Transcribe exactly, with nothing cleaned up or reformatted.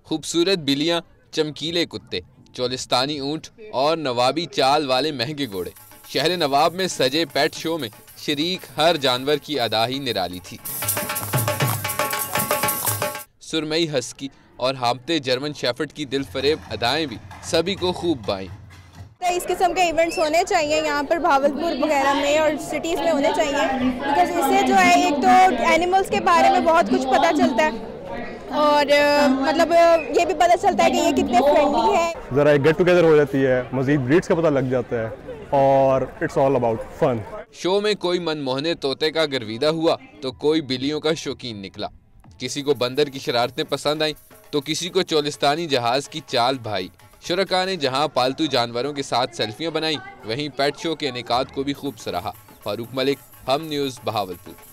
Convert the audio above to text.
खूबसूरत बिल्लियां, चमकीले कुत्ते, चोलिस्तानी ऊंट और नवाबी चाल वाले महंगे घोड़े। शहर नवाब में सजे पेट शो में शरीक हर जानवर की अदा ही निराली थी। सुरमई हस्की और हांफते जर्मन शेफर्ड की दिल फरेब अदाएं भी सभी को खूब भाईं। इस किस्म के इवेंट्स होने चाहिए यहाँ पर भावलपुर वगैरह में और सिटीज़ में होने चाहिए, बिकॉज इससे जो है एक तो एनिमल्स के बारे में बहुत कुछ पता चलता है और मतलब ये भी पता चलता है कि ये कितने फ्रेंडली है। ज़रा एक गेट टुगेदर हो जाती है, मज़ीद ब्रीड्स का पता लग जाता है और it's all about fun. Show में कोई मनमोहने तोते का गर्विदा हुआ तो कोई बिल्लियों का शौकीन निकला। किसी को बंदर की शरारतें पसंद आई तो किसी को चोलिस्तानी जहाज की चाल भाई। शुरका ने जहां पालतू जानवरों के साथ सेल्फियां बनाई, वहीं पेट शो के इनेकाद को भी खूब सराहा। फारूक मलिक, हम न्यूज़, बहावलपुर।